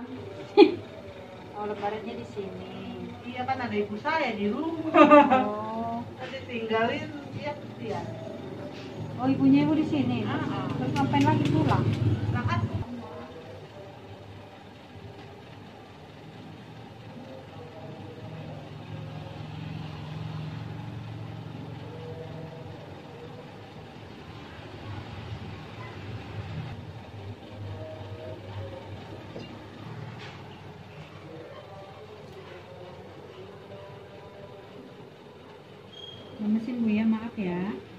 Oh, lebarannya di sini. Iya kan ada ibu saya di rumah. Oh. Tadi tinggalin dia kesian. Oh, ibunya ibu di sini. Ah. Terus ngapain lagi pulang? Nah kan Mesin Bu ya, maaf ya.